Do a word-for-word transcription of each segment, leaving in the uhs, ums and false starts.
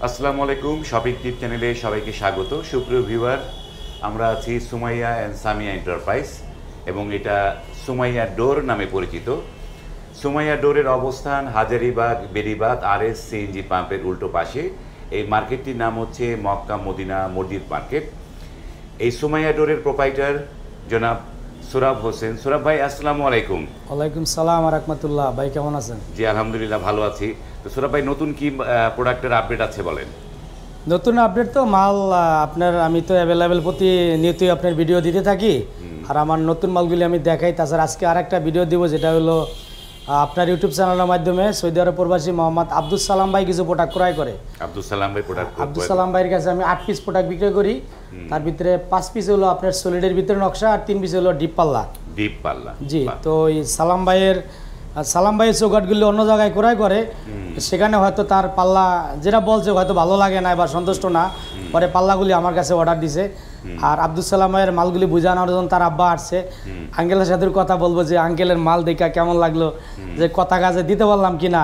আসসালামু আলাইকুম, শপিং টিপ চ্যানেলে সবাইকে স্বাগত। সুপ্রিয় ভিউয়ার, আমরা আছি সুমাইয়া অ্যান্ড সামিয়া এন্টারপ্রাইজ এবং এটা সুমাইয়া ডোর নামে পরিচিত। সুমাইয়া ডোরের অবস্থান Hazaribagh Beribadh R S CNG পাম্পের উল্টো পাশে। এই মার্কেটটির নাম হচ্ছে মক্কা মদিনা মসজিদ মার্কেট। এই সুমাইয়া ডোরের প্রোপাইটার জনাব সোরাব হোসেন। সোরাব ভাই, আসসালামু আলাইকুম। ওয়ালাইকুম সালাম রাহমাতুল্লাহ। ভাই কেমন আছেন? জি আলহামদুলিল্লাহ, ভালো আছি। তো সোরাব ভাই, নতুন কি প্রোডাক্টের আপডেট আছে বলেন? নতুন আপডেট তো মাল আপনার, আমি তো অ্যাভেলেবেল প্রতি নিয়তই আপনার ভিডিও দিতে থাকি, আর আমার নতুন মালগুলি আমি দেখাই। তাছাড়া আজকে আর একটা ভিডিও দিব, যেটা হলো আপনার ইউটিউব চ্যানেলের মাধ্যমে সৌদি আরব প্রবাসী মোহাম্মদ আব্দুল সালাম ভাই কিছু প্রোডাক্ট ক্রয় করে। আব্দুল সালাম ভাই প্রোডাক্ট আব্দুল সালাম ভাইয়ের কাছে আমি আট পিস প্রোডাক্ট বিক্রি করি। তার ভিতরে পাঁচ পিস হলো আপনার সলিডের ভিতরে নকশা, আর তিন পিস হলো ডিপ পাল্লা। ডিপ পাল্লা, জি। তো এই সালাম ভাইয়ের সালাম ভাইয়ের চৌকাটগুলি অন্য জায়গায় ক্রয় করে, সেখানে হয়তো তার পাল্লা যেটা বলছে হয়তো ভালো লাগে না বা সন্তুষ্ট না, পরে পাল্লাগুলি আমার কাছে অর্ডার দিছে। আর আব্দুল সালাম ভাইয়ের মালগুলি বুঝানোর জন্য তার আব্বা আসছে। আঙ্কেলের সাথে কথা বলবো যে আঙ্কেলের মাল দেখা কেমন লাগলো, যে কথা কাজে দিতে পারলাম কিনা।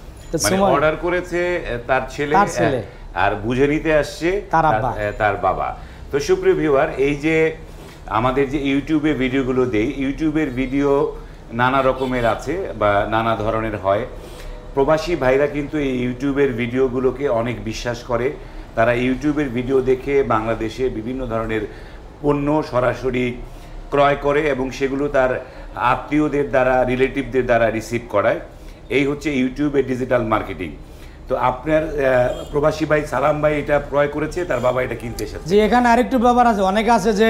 অর্ডার করেছে তার ছেলে, তার ছেলে আর বুঝে নিতে আসছে তার আব্বা, তার বাবা। তো সুপ্রিয় ভিউয়ার, এই যে আমাদের যে ইউটিউবে ভিডিওগুলো দেই, ইউটিউবের ভিডিও নানা রকমের আছে বা নানা ধরনের হয়। প্রবাসী ভাইরা কিন্তু এই ইউটিউবের ভিডিওগুলোকে অনেক বিশ্বাস করে। তারা ইউটিউবের ভিডিও দেখে বাংলাদেশে বিভিন্ন ধরনের পণ্য সরাসরি ক্রয় করে এবং সেগুলো তার আত্মীয়দের দ্বারা, রিলেটিভদের দ্বারা রিসিভ করায়। এই হচ্ছে ইউটিউবের ডিজিটাল মার্কেটিং। তো আপনার প্রবাসী ভাই সালাম ভাই এটা ক্রয় করেছে, তার বাবা এটা কিনতে এসেছে। জি, এখানে আরেকটু ব্যাপার আছে। অনেকে আছে যে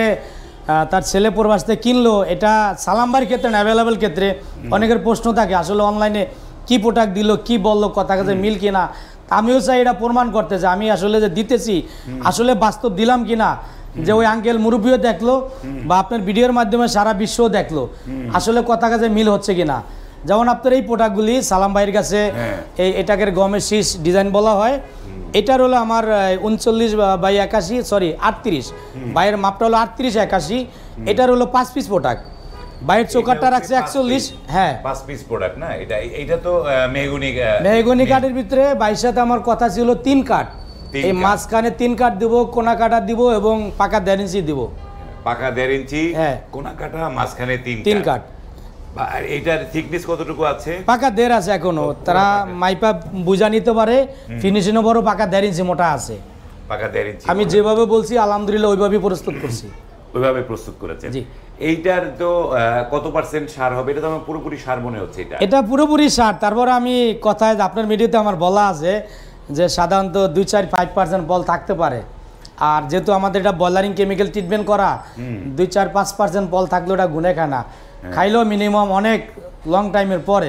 তার ছেলে প্রবাস থেকে কিনলো, এটা সালাম ভাইয়ের ক্ষেত্রে অ্যাভেলেবেল ক্ষেত্রে অনেকের প্রশ্ন থাকে আসলে অনলাইনে কি প্রোডাক্ট দিল, কি বললো, কথা কাজে মিল কিনা। আমিও চাই এটা প্রমাণ করতে যে আমি আসলে যে দিতেছি আসলে বাস্তব দিলাম কিনা, যে ওই আঙ্কেল মুরব্বীও দেখলো বা আপনার ভিডিওর মাধ্যমে সারা বিশ্বও দেখলো আসলে কথা কাজে মিল হচ্ছে কিনা। যেমন আপনার এই প্রোডাক্টগুলি সালাম ভাইয়ের কাছে এই এটাকে গমের শীষ ডিজাইন বলা হয়। এটার হলো আমার উনচল্লিশ বাই একাশি সরি আটত্রিশ বাইয়ের মাপটা হলো আটত্রিশ একাশি। এটার হলো পাঁচ পিস প্রোডাক্ট। বাইরের চৌকাটটা রাখছে একচল্লিশ। হ্যাঁ, পাঁচ পিস প্রোডাক্ট না এটা? এটা তো মেহগনি মেহগনি কাঠের ভিতরে বাইর সাথে আমার কথা ছিল তিন কাঠ। এই মাঝখানে তিন কাঠ দিব, কোনা কাটা দিব এবং পাকা দেড় ইঞ্চি দিব। পাকা দেড় ইঞ্চি, হ্যাঁ, কোনা কাটা, মাঝখানে তিন তিন কাঠ। এটার থিকনেস কতটুকু আছে? পাকা দেড় আছে এখনো। তারা মাইপা বুঝা নিতে পারে। ফিনিশিংও বড়, পাকা দেড় ইঞ্চি মোটা আছে। পাকা দেড় ইঞ্চি আমি যেভাবে বলছি আলহামদুলিল্লাহ ওইভাবেই প্রস্তুত করছি। ওইভাবে প্রস্তুত করেছেন? জি। এইটার তো কত পার্সেন্ট সার হবে? এটা তো আমার পুরোপুরি সার মনে হচ্ছে। এটা এটা পুরোপুরি সার। তারপর আমি কথায় আপনার ভিডিওতে আমার বলা আছে যে সাধারণত দুই চার ফাইভ পার্সেন্ট বল থাকতে পারে। আর যেহেতু আমাদের এটা বয়লারিং কেমিক্যাল ট্রিটমেন্ট করা, দুই চার পাঁচ পার্সেন্ট বল থাকলেও এটা গুনে খানা খাইলেও মিনিমাম অনেক লং টাইমের পরে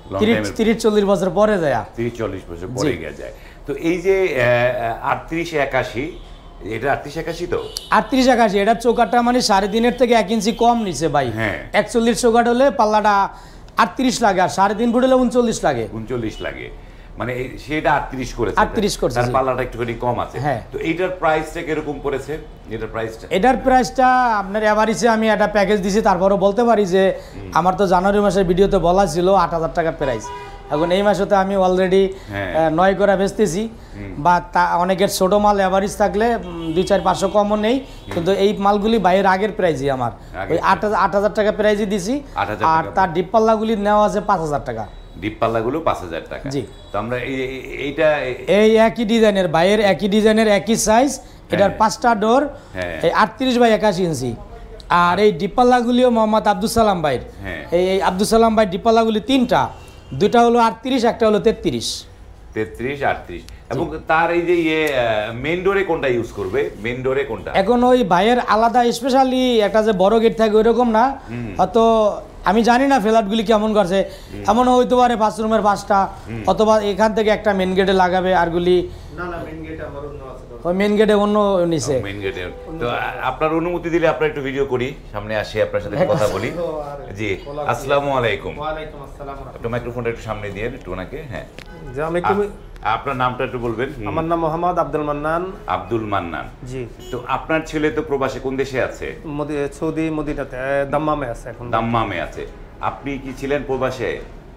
তিরিশ চল্লিশ বছর পরে যায়। তিরিশ চল্লিশ বছর পরে যায়। তো এই যে আটত্রিশ একাশি, এটা আটত্রিশ একাশি তো আটত্রিশ একাশি এটার চৌকাটটা মানে সাড়ে তিনের থেকে এক ইঞ্চি কম নিচে ভাই। হ্যাঁ, একচল্লিশ চৌকাট হলে পাল্লাটা আটত্রিশ লাগে, আর সাড়ে তিন ফুট হলে উনচল্লিশ লাগে। উনচল্লিশ লাগে মানে সেটা আটত্রিশ করেছে। আটত্রিশ করেছে, তার পাল্লাটা একটুখানি কম আছে। হ্যাঁ। তো এইটার প্রাইসটা কিরকম পড়েছে? এটার প্রাইসটা এটার প্রাইসটা আপনার এভারেজে আমি একটা প্যাকেজ দিছি। তারপরও বলতে পারি যে আমার তো জানুয়ারি মাসের ভিডিওতে বলা ছিল আট হাজার টাকা প্রাইস। এখন এই মাসে তো আমি অলরেডি নয় করে বেচতেছি। বা তা অনেকের ছোটো মাল অ্যাভারেজ থাকলে দুই চার পাঁচশো কমও নেই, কিন্তু এই মালগুলি বাইরের আগের প্রাইজই আমার ওই আট হাজার আট হাজার টাকা প্রাইজই দিছি। আর তার ডিপ পাল্লাগুলি নেওয়া আছে পাঁচ হাজার টাকা। ডিপ পাল্লাগুলো পাঁচ হাজার টাকা। জি। তো আমরা এইটা এই একই ডিজাইনের বাইরের একই ডিজাইনের একই সাইজ, এটার পাঁচটা ডোর, এই আটত্রিশ বাই একাশি ইঞ্চি। আর এই ডিপ পাল্লাগুলিও মোহাম্মদ আব্দুল সালাম ভাইয়ের। এই এই আব্দুল সালাম ভাই ডিপ পাল্লাগুলি তিনটা, দুইটা হলো আটত্রিশ, একটা হলো তেত্রিশ। তেত্রিশ আটত্রিশ। এবং তার এই যে ইয়ে মেন ডোরে কোনটা ইউজ করবে? মেন ডোরে কোনটা? এখন ওই ভাইয়ের আলাদা স্পেশালি একটা যে বড় গেট থাকে ওইরকম না, হয়তো আমি জানি না ফ্ল্যাটগুলি কেমন করছে, এমন হইতে পারে পাঁচ রুমের পাঁচটা, অথবা এখান থেকে একটা মেন গেটে লাগাবে আরগুলি। না না, মেন গেটে আমার অন্য আছে। ওই মেন গেটে অন্য নিচে। মেন গেটে তো আপনার অনুমতি দিলে আপনারা একটু ভিডিও করি, সামনে আসি, আপনার সাথে কথা বলি। জি, আসসালামু আলাইকুম। ওয়া আলাইকুম আসসালাম। একটু মাইক্রোফোনটা একটু সামনে দিয়ে একটু ওনাকে। হ্যাঁ, জি। আমি আপনার নামটা একটু বলবেন? আমার নাম মোহাম্মদ আব্দুল মান্নান। আব্দুল মান্নান, জি। তো আপনার ছেলে তো প্রবাসে কোন দেশে আছে? সৌদি মদিনাতে, দাম্মামে আছে এখন। দাম্মামে আছে। আপনি কি ছিলেন প্রবাসে?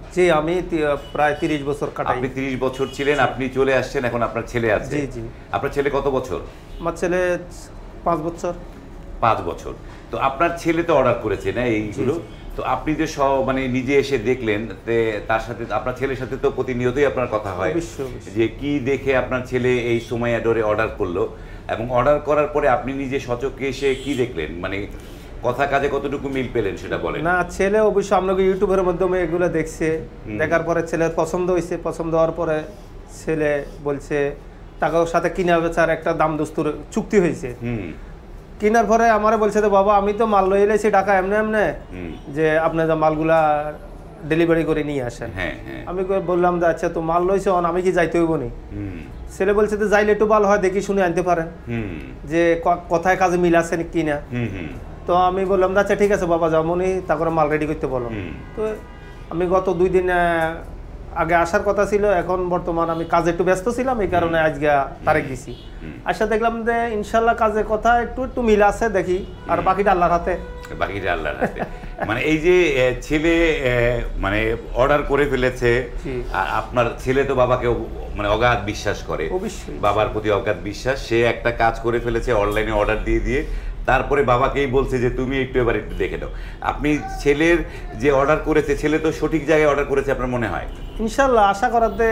জি আমি তি- প্রায় তিরিশ বছর কাটাই। আপনি তিরিশ বছর ছিলেন, আপনি চলে আসছেন, এখন আপনার ছেলে আছে। জি জি আপনার ছেলে কত বছর? আমার ছেলে পাঁচ বছর। পাঁচ বছর। তো আপনার ছেলে তো অর্ডার করেছে না এইগুলো, তো আপনি যে সব মানে নিজে এসে দেখলেন, তে তার সাথে আপনার ছেলের সাথে তো প্রতিনিয়তই আপনার কথা হয় অবশ্যই, অবশ্যই। যে কি দেখে আপনার ছেলে এই সময় অ্যাডোরে অর্ডার করলো, এবং অর্ডার করার পরে আপনি নিজে সচক্ষে এসে কি দেখলেন, মানে কথা কাজে কতটুকু মিল পেলেন সেটা বলেন। না ছেলে অবশ্য আপনাকে ইউটিউবের মাধ্যমে এগুলো দেখছে, দেখার পরে ছেলের পছন্দ হয়েছে, পছন্দ হওয়ার পরে ছেলে বলছে টাকার সাথে কিনা বেচার একটা দাম দস্তুর চুক্তি হয়েছে। হুম কেনার পরে আমারে বলছে তো বাবা আমি তো মাল লই এলাইছি টাকা এমনি এমনি, হুম যে আপনি যে মালগুলা ডেলিভারি করে নিয়ে আসেন। হ্যাঁ হ্যাঁ আমি কই- বললাম যে আচ্ছা তো মাল লইছে অন আমি কি যাইতে হইব নি? হুম ছেলে বলছে তো যাইলে একটু ভালো হয়, দেখি শুনে আনতে পারেন হুম যে ক- কথায় কাজে মিল আছে কিনা। হুম হুম তো আমি বললাম যে আচ্ছা ঠিক আছে বাবা যাবনি, তারপরে মাল রেডি করতে বলো। হুম। তো আমি গত দুই দিন আহ, আগে আসার কথা ছিল, এখন বর্তমান আমি কাজে একটু ব্যস্ত ছিলাম, এই কারণে আজকে তারিখ দিছি। আচ্ছা দেখলাম যে ইনশাল্লাহ কাজের কথা একটু একটু মিল আছে, দেখি আর বাকিটা আল্লাহর হাতে। বাকিটা আল্লাহর হাতে। মানে এই যে এ, ছেলে এ, মানে অর্ডার করে ফেলেছে, জি। আর আপনার ছেলে তো বাবাকে অ- মানে অগাধ বিশ্বাস করে, অবশ্যই। বাবার প্রতি অগাধ বিশ্বাস, সে একটা কাজ করে ফেলেছে অনলাইনে অর্ডার দিয়ে দিয়ে, তারপরে বাবাকেই বলছে যে তুমি একটু এবার একটু দেখে নাও। আপনি ছেলের যে অর্ডার করেছে, ছেলে তো সঠিক জায়গায় অর্ডার করেছে আপনার মনে হয়? ইনশাল্লাহ আশা করাতে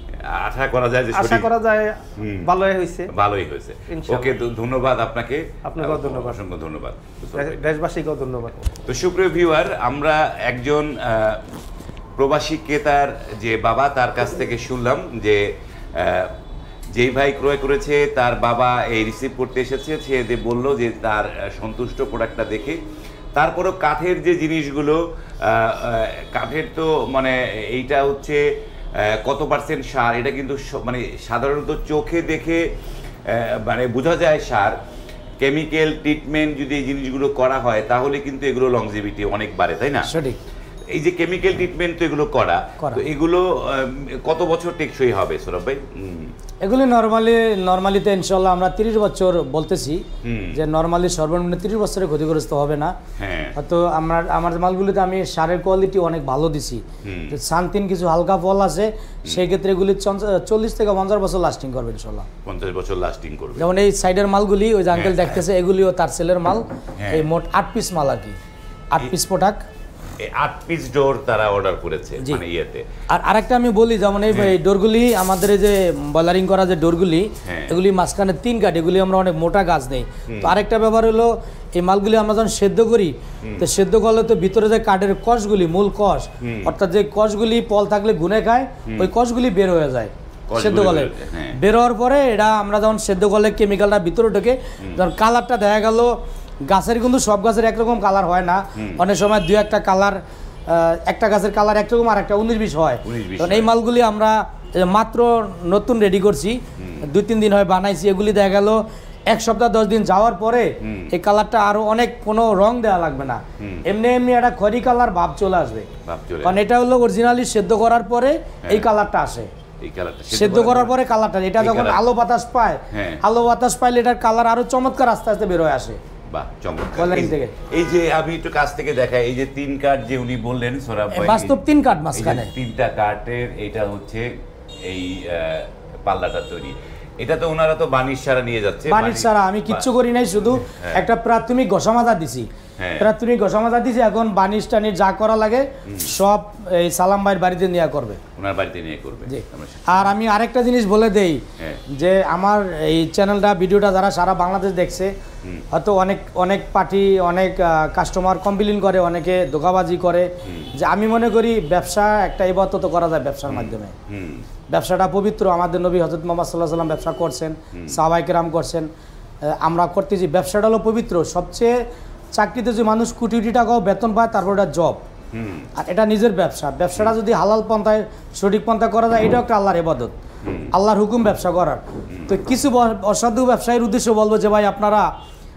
আশা করা যায় যে আশা সঠিক করা যায় হুম। ভালোই হয়েছে। ভালোই হয়েছে। ইনশাআল্লাহ। ওকে, ধন্যবাদ আপনাকে। আপনাকেও ধন্যবাদ। অসংখ্য ধন্যবাদ। দেশ- দেশবাসীকেও ধন্যবাদ। তো সুপ্রিয় ভিউয়ার, আমরা একজন আহ, প্রবাসী ক্রেতার যে বাবা, তার কাছ থেকে শুনলাম যে আহ, যেই ভাই ক্রয় করেছে তার বাবা এই রিসিভ করতে এসেছে, সে যে বললো যে তার আহ, সন্তুষ্ট প্রোডাক্টটা দেখে। তারপরও কাঠের যে জিনিসগুলো, আহ, আহ, কাঠের তো মানে এইটা হচ্ছে আহ, কত পার্সেন্ট সার, এটা কিন্তু স- মানে সাধারণত চোখে দেখে আহ, মানে বোঝা যায় সার। কেমিক্যাল ট্রিটমেন্ট যদি এই জিনিসগুলো করা হয় তাহলে কিন্তু এগুলো লংজিভিটি অনেক বাড়ে, তাই না? সঠিক। এই যে কেমিক্যাল ট্রিটমেন্ট তো এগুলো করা, করা। তো এগুলো আম, কত বছর টেকসই হবে সৌরভ ভাই? হুম, এগুলি নর্মালি নর্মালিতে ইনশাল্লাহ আমরা তিরিশ বছর বলতেছি, হুম। যে নর্মালি সর্বনিম্ন তিরিশ বছরের ক্ষতিগ্রস্ত হবে না। হ্যাঁ হয়তো আমার আমার মালগুলিতে আমি সারের কোয়ালিটি অনেক ভালো দিছি, হুম। যে সানতিন কিছু হালকা ফল আছে, সেই ক্ষেত্রে এগুলি চঞ্চ- চল্লিশ থেকে পঞ্চাশ বছর লাস্টিং করবে ইনশাল্লাহ। পঞ্চাশ বছর লাস্টিং করবে। যেমন এই সাইডের মালগুলি ওই যে আঙ্কেল হ্যাঁ, দেখতেছে, এগুলিও তার সেলের মাল। হ্যাঁ। এই মোট আট পিস মাল আর কি, আট পিস প্রোডাক্ট। এই আট পিস ডোর তারা অর্ডার করেছে জি। মানে ইয়েতে। আর আরেকটা আমি বলি, যেমন এই এই ডোরগুলি আমাদের এই যে বয়লারিং করা যে ডোরগুলি, হ্যাঁ। এগুলি মাঝখানে তিন কাঠ, এগুলি আমরা অনেক মোটা গাছ নেই। তো আরেকটা ব্যাপার হলো এই মালগুলি আমরা যখন সেদ্ধ করি, তো সেদ্ধ করলে তো ভিতরে যে কাঠের কষগুলি, মূল কষ, অর্থাৎ যে কষগুলি পল থাকলে গুনে খায়, ওই কষগুলি বের হয়ে যায় কষগুলি সেদ্ধ করলে। বের হয়ে যায়, হ্যাঁ। বের হওয়ার পরে এটা আমরা যখন সেদ্ধ করলে কেমিক্যালটা ভিতরে ঢোকে, যখন কালারটা দেখা গেল, গাছের কিন্তু সব গাছের একরকম কালার হয় না, অনেক সময় দু একটা কালার, একটা গাছের কালার একরকম আর একটা উনিশ বিশ হয়। উনিশ বিশ কারণ এই মালগুলি আমরা এই যে মাত্র নতুন রেডি করছি, দুই তিন দিন হয় বানাইছি, এগুলি দেখা গেল এক সপ্তাহ দশ দিন যাওয়ার পরে এই কালারটা আরো অনেক কোনো রং দেওয়া লাগবে না, এমনি এমনি একটা খড়ি কালার ভাব চলে আসবে। ভাব চলে কারণ এটা হলো অরিজিনালি সেদ্ধ করার পরে এই কালারটা আসে, এই কালারটা সেদ্ধ করার পরে কালারটা, এটা এই যখন colour- আলো বাতাস পায়, হ্যাঁ। আলো বাতাস পাইলে এটার কালার আরো চমৎকার আস্তে আস্তে বের হয়ে আসে। বাহ, চমৎকার। Coloring এই- থেকে। এই যে আমি একটু কাছ থেকে দেখাই, এই যে তিন কাঠ যে উনি বললেন সৌরভ ভাই, বাস্তব তিন কাঠ এই যে মাঝখানে। তিনটা কাঠের এটা হচ্ছে এই আহ, পাল্লাটা তৈরি। এটা তো ওনারা তো বানিশ সারা নিয়ে যাচ্ছে। বানিশ বানিশ- ছাড়া আমি কিচ্ছু করি নাই, শুধু হ্যাঁ। একটা প্রাথমিক ঘষামাজা দিছি, হ্যাঁ। প্রাথমিক ঘষামাজা দিছি। এখন বানিশ টানির যা করা লাগে সব এই সালাম ভাইয়ের বাড়িতে নিয়ে করবে। ওনার বাড়িতে নিয়ে করবে। জি। আমরা সে- আর আমি আরেকটা জিনিস বলে দেই, হ্যাঁ। যে আমার এই চ্যানেলটা, ভিডিওটা যারা সারা বাংলাদেশ দেখছে, হয়তো অনেক অনেক পার্টি, অনেক কাস্টমার কমপ্লেন করে, অনেকে ধোঁকাবাজি করে, যে আমি মনে করি ব্যবসা একটা ইবাদত করা যায় ব্যবসার মাধ্যমে। হুম ব্যবসাটা পবিত্র, আমাদের নবী হযরত মুহাম্মদ সাল্লাল্লাহু আলাইহি সাল্লাম ব্যবসা করছেন, সাহাবায়ে কেরাম করছেন, আহ, আমরা করতেছি। ব্যবসাটা হলো পবিত্র। সবচেয়ে চাকরিতে যে মানুষ কোটি কোটি টাকাও বেতন পায়, তারপর এটা জব, হুম আর এটা নিজের ব্যবসা। ব্যবসাটা যদি হালাল পন্থায়, সঠিক পন্থায় করা যায়, এটাও একটা আল্লাহর ইবাদত, আল্লাহর হুকুম ব্যবসা করার। তো কিছু ব- অসাধু ব্যবসায়ীর উদ্দেশ্য বলবো যে ভাই আপনারা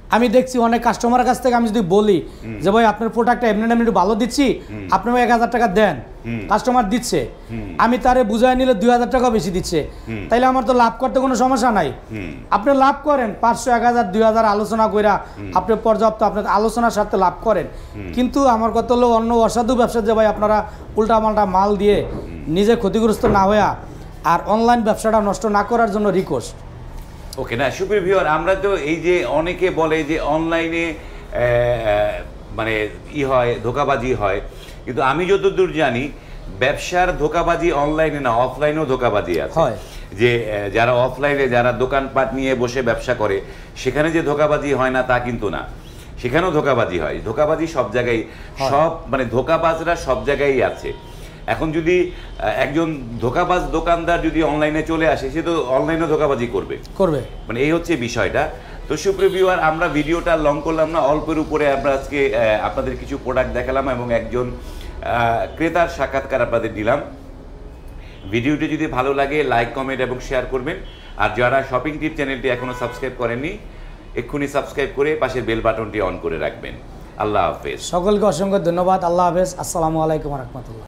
আমি দেখছি অনেক কাস্টমারের কাছ থেকে আমি যদি বলি যে ভাই আপনার প্রোডাক্টটা এমনি এমনি একটু ভালো দিচ্ছি, আপনি এক হাজার টাকা দেন, কাস্টমার দিচ্ছে, আমি তারে বুঝাই নিলে দুই হাজার টাকা বেশি দিচ্ছে, তাইলে আমার তো লাভ করতে কোনো সমস্যা নাই। আপনি লাভ করেন পাঁচশো এক হাজার দুই হাজার আলোচনা কইরা আপনি পর্যাপ্ত আপনার আলোচনার সাথে লাভ করেন। কিন্তু আমার কত হলো অন্য অসাধু ব্যবসা যে ভাই আপনারা উল্টা মাল্টা মাল দিয়ে নিজে ক্ষতিগ্রস্ত না হইয়া আর অনলাইন ব্যবসাটা নষ্ট না করার জন্য রিকোয়েস্ট। ওকে, না সুপ্রিয় ভিউয়ার, আমরা তো এই যে অনেকে বলে যে অনলাইনে মানে ই হয়, ধোকাবাজি হয়, কিন্তু আমি যতদূর জানি ব্যবসার ধোকাবাজি অনলাইনে না, অফলাইনেও ধোকাবাজি আছে। যে যারা অফলাইনে যারা দোকানপাট নিয়ে বসে ব্যবসা করে সেখানে যে ধোকাবাজি হয় না তা কিন্তু না, সেখানেও ধোকাবাজি হয়। ধোকাবাজি সব জায়গায়, সব মানে ধোকাবাজরা সব জায়গায় আছে। এখন যদি একজন ধোকাবাজ দোকানদার যদি অনলাইনে চলে আসে, সে তো অনলাইনে ধোকাবাজি করবে করবে মানে এই হচ্ছে বিষয়টা। তো সুপ্রিয় ভিউয়ার, আমরা ভিডিওটা লং করলাম না, অল্পের উপরে আমরা আজকে আপনাদের কিছু প্রোডাক্ট দেখালাম এবং একজন ক্রেতার সাক্ষাৎকার আপনাদের দিলাম। ভিডিওটি যদি ভালো লাগে লাইক, কমেন্ট এবং শেয়ার করবেন। আর যারা শপিং টিপ চ্যানেলটি এখনও সাবস্ক্রাইব করেননি, এক্ষুনি সাবস্ক্রাইব করে পাশের বেল বাটনটি অন করে রাখবেন। আল্লাহ হাফেজ। সকলকে অসংখ্য ধন্যবাদ। আল্লাহ হাফেজ। আসসালামু আলাইকুম ওয়া রাহমাতুল্লাহ।